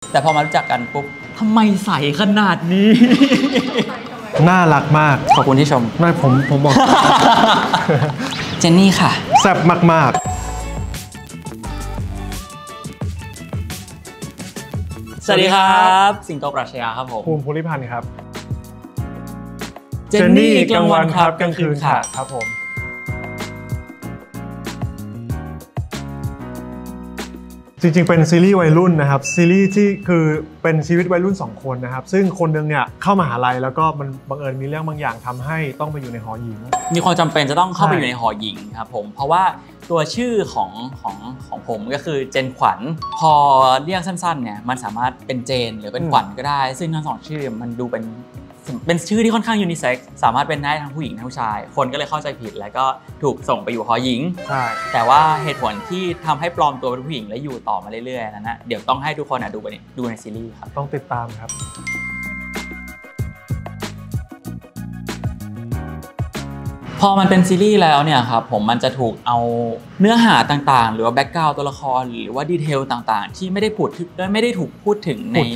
แต่พอมารู้จักกันปุ๊บทำไมใสขนาดนี้น่ารักมากขอบคุณที่ชมไม่ผมบอกเจนนี่ค่ะแซ่บมากสวัสดีครับสิงโตปรัชญาครับผมภูมิภูริพันธ์ครับเจนนี่กลางวันครับกลางคืนค่ะครับผมจริงๆเป็นซีรีส์วัยรุ่นนะครับซีรีส์ที่คือเป็นชีวิตวัยรุ่น2คนนะครับซึ่งคนนึงเนี่ยเข้ามหาลัยแล้วก็มันบังเอิญมีเรื่องบางอย่างทำให้ต้องไปอยู่ในหอหญิงมีความจำเป็นจะต้องเข้าไปอยู่ในหอหญิงครับผมเพราะว่าตัวชื่อของผมก็คือเจนขวัญพอเรียกสั้นๆเนี่ยมันสามารถเป็นเจนหรือเป็นขวัญก็ได้ซึ่งทั้งสองชื่อมันดูเป็นชื่อที่ค่อนข้างยูนิเซ็กซ์สามารถเป็นได้ทั้งผู้หญิงทั้งผู้ชายคนก็เลยเข้าใจผิดแล้วก็ถูกส่งไปอยู่หอหญิงใช่แต่ว่าเหตุผลที่ทำให้ปลอมตัวเป็นผู้หญิงและอยู่ต่อมาเรื่อยๆนั้นนะเดี๋ยวต้องให้ทุกคนดูในซีรีส์ครับต้องติดตามครับพอมันเป็นซีรีส์แล้วเนี่ยครับผมมันจะถูกเอาเนื้อหาต่างๆหรือว่าแบ็กกราวด์ตัวละครหรือว่าดีเทลต่างๆที่ไม่ได้ถูกพูดถึงใน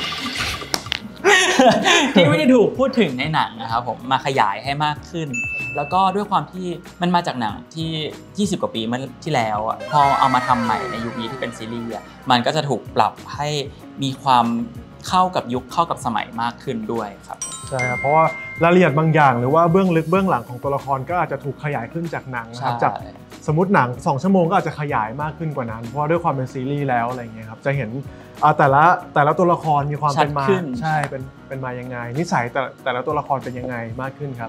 ที่ไม่ได้ถูกพูดถึงในหนังนะครับผมมาขยายให้มากขึ้นแล้วก็ด้วยความที่มันมาจากหนังที่20 กว่าปีมาที่แล้วอ่ะพอเอามาทำใหม่ในยุคนี้ที่เป็นซีรีส์อ่ะมันก็จะถูกปรับให้มีความเข้ากับยุคเข้ากับสมัยมากขึ้นด้วยครับใช่ครับเพราะว่ารายละเอียดบางอย่างหรือว่าเบื้องลึกเบื้องหลังของตัวละครก็อาจจะถูกขยายขึ้นจากหนังนะครับจากสมมติหนัง2 ชั่วโมงก็อาจจะขยายมากขึ้นกว่านั้นเพราะด้วยความเป็นซีรีส์แล้วอะไรเงี้ยครับจะเห็นแต่ละตัวละครมีความเป็นมาใช่เป็นมายังไงนิสัยแต่ละตัวละครเป็นยังไงมากขึ้นครับ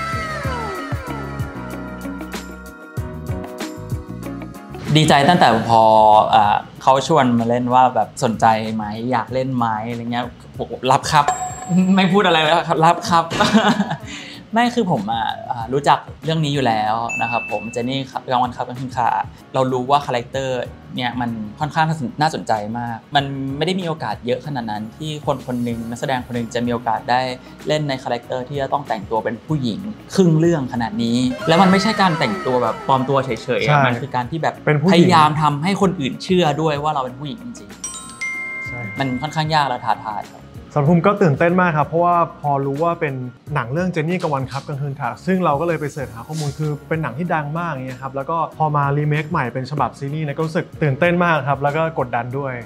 ดีใจตั้งแต่พอเขาชวนมาเล่นว่าแบบสนใจไหมอยากเล่นไหมอะไรเงี้ยรับครับไม่พูดอะไรแล้วรับครับไม่คือผมรู้จักเรื่องนี้อยู่แล้วนะครับผมเจนนี่กลางวันครับกลางคืนค่ะเรารู้ว่าคาแรคเตอร์เนี่ยมันค่อนข้างน่าสนใจมากมันไม่ได้มีโอกาสเยอะขนาดนั้นที่คนหนึ่งนักแสดงคนหนึ่งจะมีโอกาสได้เล่นในคาแรคเตอร์ที่จะต้องแต่งตัวเป็นผู้หญิงครึ่งเรื่องขนาดนี้แล้วมันไม่ใช่การแต่งตัวแบบปลอมตัวเฉยๆมันคือการที่แบบพยายามทำให้คนอื่นเชื่อด้วยว่าเราเป็นผู้หญิงจริงๆมันค่อนข้างยากและท้าทายครับสำหรับผมก็ตื่นเต้นมากครับเพราะว่าพอรู้ว่าเป็นหนังเรื่องเจนนี่กลางวันครับกลางคืนค่ะซึ่งเราก็เลยไปเสิร์ชหาข้อมูลคือเป็นหนังที่ดังมากอย่างเงี้ยครับแล้วก็พอมารีเมคใหม่เป็นฉบับซีรีส์ก็รู้สึกตื่นเต้นมากครับแล้วก็กดดันด้วย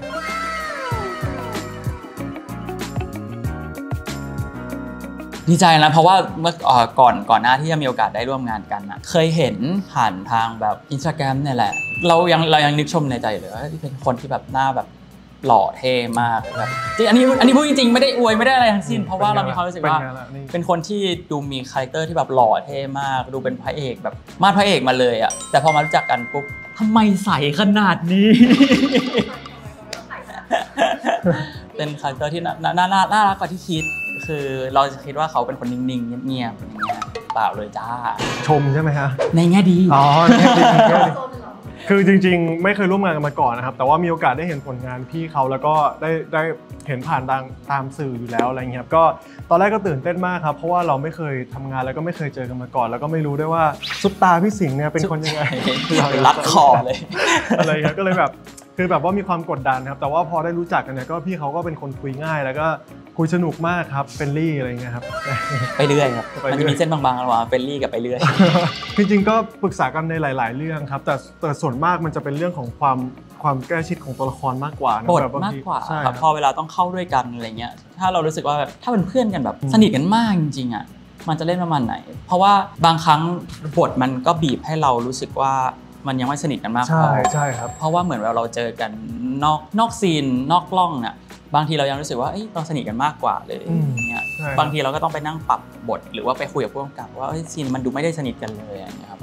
ดีใจนะเพราะว่าเมื่อก่อนหน้าที่จะมีโอกาสได้ร่วมงานกันนะเคยเห็นผ่านทางแบบ Instagram เนี่ยแหละเรายังนึกชมในใจเลยว่าเป็นคนที่แบบหน้าแบบหล่อเท่มากแบบอันนี้พูดจริงๆไม่ได้อวยไม่ได้อะไรทั้งสิ้นเพราะว่าเรามีความรู้สึกว่าเป็นคนที่ดูมีคาแรคเตอร์ที่แบบหล่อเท่มากดูเป็นพระเอกแบบมาดพระเอกมาเลยอ่ะแต่พอมารู้จักกันปุ๊บทำไมใสขนาดนี้เป็นคาแรคเตอร์ที่น่ารักกว่าที่คิดคือเราจะคิดว่าเขาเป็นคนนิ่งๆเงียบๆอย่างเงี้ยเปล่าเลยจ้าชมใช่ไหมฮะในแง่ดีอ๋อในแง่ดีคือจริงๆไม่เคยร่วมงานกันมาก่อนนะครับแต่ว่ามีโอกาสได้เห็นผลงานพี่เขาแล้วก็ได้เห็นผ่านตามสื่ออยู่แล้วอะไรเงี้ยก็ตอนแรกก็ตื่นเต้นมากครับเพราะว่าเราไม่เคยทำงานแล้วก็ไม่เคยเจอกันมาก่อนแล้วก็ไม่รู้ด้วยว่าซุปตาพี่สิงห์เนี่ยเป็นคนยังไงรัดคอเลยอะไรครับก็เลยแบบคือแบบว่ามีความกดดันครับแต่ว่าพอได้รู้จักกันเนี่ยก็พี่เขาก็เป็นคนคุยง่ายแล้วก็คุยสนุกมากครับเฟรนลี่อะไรเงี้ยครับไปเรื่อยครับมันจะมีเส้นบางๆระหว่างเฟรนลี่กับไปเรื่อยจริงๆก็ปรึกษากันในหลายๆเรื่องครับแต่ส่วนมากมันจะเป็นเรื่องของความใกล้ชิดของตัวละครมากกว่าบทมากกว่าครับพอเวลาต้องเข้าด้วยกันอะไรเงี้ยถ้าเรารู้สึกว่าถ้าเป็นเพื่อนกันแบบสนิทกันมากจริงๆอ่ะมันจะเล่นประมาณไหนเพราะว่าบางครั้งบทมันก็บีบให้เรารู้สึกว่ามันยังไม่สนิทกันมากพอใช่ครับเพราะว่าเหมือนเราเจอกันนอกซีนนอกกล้องน่ะบางทีเรายังรู้สึกว่าเราสนิทกันมากกว่าเลยเนี่ยบางทีเราก็ต้องไปนั่งปรับบทหรือว่าไปคุยกับผู้กำกับว่าซีนมันดูไม่ได้สนิทกันเลยอย่างเงี้ยครับ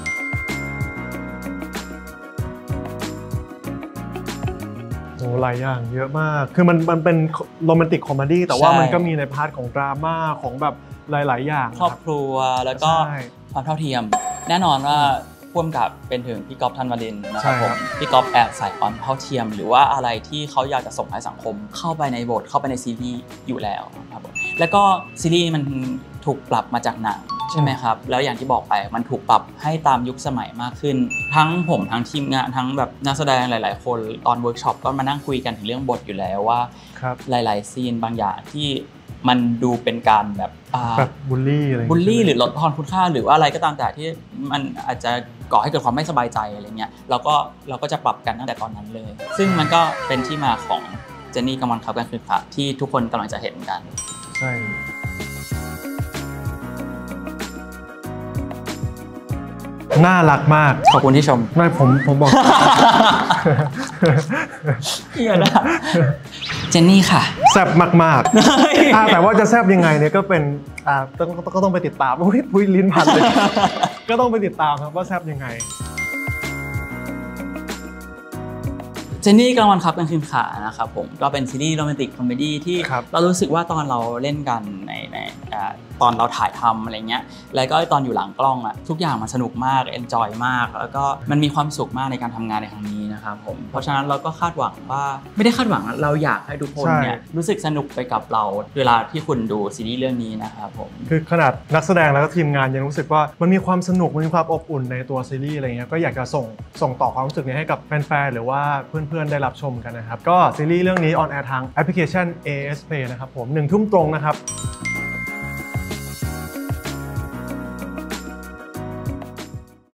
โอ้หลายอย่างเยอะมากคือมันเป็นโรแมนติกคอมเมดี้แต่ว่ามันก็มีในพาร์ทของดราม่าของแบบหลายๆอย่างครอบครัวแล้วก็ความเท่าเทียมแน่นอนว่าร่วมกับเป็นถึงพี่ก๊อฟธันวรินทร์นะครับผมพี่ก๊อฟแอบใส่ความเท่าเทียมหรือว่าอะไรที่เขาอยากจะส่งให้สังคมเข้าไปในบทเข้าไปในซีรีส์อยู่แล้วครับผมแล้วก็ซีรีส์มันถูกปรับมาจากหนังใช่ไหมครับแล้วอย่างที่บอกไปมันถูกปรับให้ตามยุคสมัยมากขึ้นทั้งผมทั้งทีมงานทั้งแบบนักแสดงหลายๆคนตอนเวิร์กช็อปก็มานั่งคุยกันถึงเรื่องบทอยู่แล้วว่าหลายๆซีนบางอย่างที่มันดูเป็นการแบบบูลลี่อะไรหรือลดทอนคุณค่าหรือว่าอะไรก็ตามแต่ที่มันอาจจะก่อให้เกิดความไม่สบายใจอะไรเงี้ยเราก็จะปรับกันตั้งแต่ตอนนั้นเลยซึ่งมันก็เป็นที่มาของเจนนี่กำลังขับกันคือค่ะที่ทุกคนกำลังจะเห็นกันใช่น่ารักมากขอบคุณที่ชมไม่ผมบอกเฮียนะเจนนี่ค่ะแซ่บมากๆแต่ว่าจะแซ่บยังไงเนี่ยก็เป็นก็ต้องไปติดตามอุ้ยลิ้นพันเลยก็ต้องไปติดตามครับว่าแซ่บยังไงเจนนี่กลางวันครับกลางคืนขานะครับผมก็เป็นซีรีส์โรแมนติกคอมเมดี้ที่เรารู้สึกว่าตอนเราเล่นกันในตอนเราถ่ายทำอะไรเงี้ยแล้วก็ตอนอยู่หลังกล้องอะทุกอย่างมันสนุกมากเอนจอยมากแล้วก็มันมีความสุขมากในการทำงานในครั้งนี้นะครับผมเพราะฉะนั้นเราก็คาดหวังว่าไม่ได้คาดหวังเราอยากให้ทุกคนเนี่ยรู้สึกสนุกไปกับเราเวลาที่คุณดูซีรีส์เรื่องนี้นะครับผมคือขนาดนักแสดงแล้วก็ทีมงานยังรู้สึกว่ามันมีความสนุกมันมีความอบอุ่นในตัวซีรีส์อะไรเงี้ยก็อยากจะส่งต่อความรู้สึกนี้ให้กับแฟนๆหรือว่าเพื่อนๆได้รับชมกันนะครับก็ซีรีส์เรื่องนี้ออนแอร์ทางแอปพลิเคชัน AS Play นะครับผม1 ทุ่มตรงนะครับ